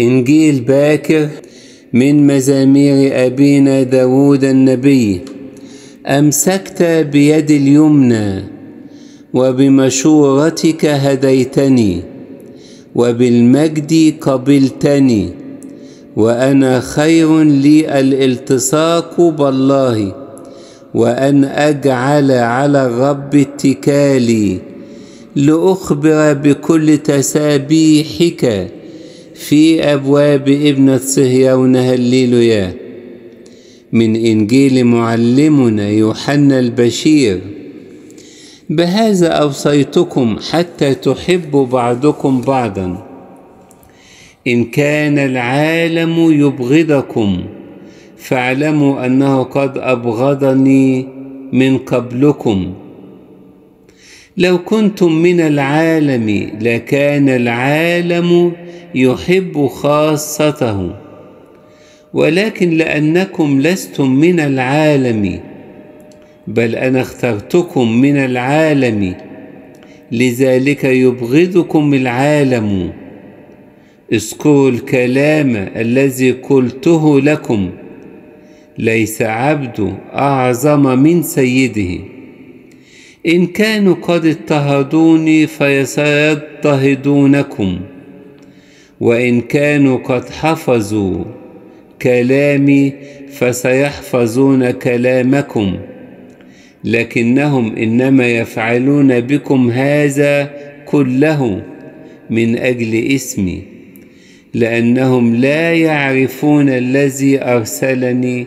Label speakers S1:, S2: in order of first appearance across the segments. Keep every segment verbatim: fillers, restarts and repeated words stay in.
S1: إنجيل باكر من مزامير أبينا داود النبي. أمسكت بيد اليمنى وبمشورتك هديتني، وبالمجد قبلتني، وأنا خير لي الالتصاق بالله، وأن أجعل على الرب اتكالي، لأخبر بكل تسابيحك في أبواب ابنة صهيون. هللويا. من إنجيل معلمنا يوحنا البشير. بهذا أوصيتكم حتى تحبوا بعضكم بعضا. إن كان العالم يبغضكم فاعلموا أنه قد أبغضني من قبلكم. لو كنتم من العالم لكان العالم يحب خاصته، ولكن لأنكم لستم من العالم بل أنا اخترتكم من العالم، لذلك يبغضكم العالم. اذكروا الكلام الذي قلته لكم، ليس عبد أعظم من سيده. إن كانوا قد اضطهدوني فسيضطهدونكم، وإن كانوا قد حفظوا كلامي فسيحفظون كلامكم، لكنهم إنما يفعلون بكم هذا كله من أجل اسمي، لأنهم لا يعرفون الذي أرسلني.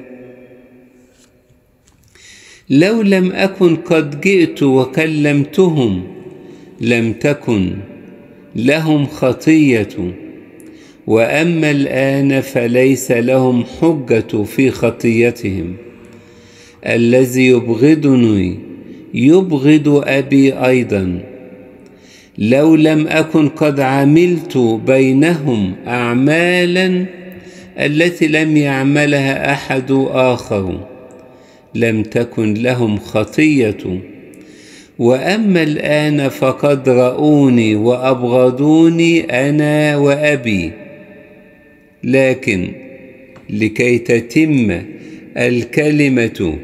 S1: لو لم أكن قد جئت وكلمتهم لم تكن لهم خطية، وأما الآن فليس لهم حجة في خطيتهم. الذي يبغضني يبغض أبي أيضا. لو لم أكن قد عملت بينهم أعمالا التي لم يعملها أحد آخر لم تكن لهم خطية، وأما الآن فقد رأوني وأبغضوني أنا وأبي. لكن لكي تتم الكلمة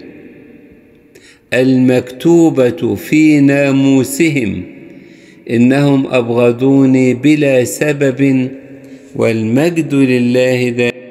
S1: المكتوبة في ناموسهم إنهم أبغضوني بلا سبب، والمجد لله دائما.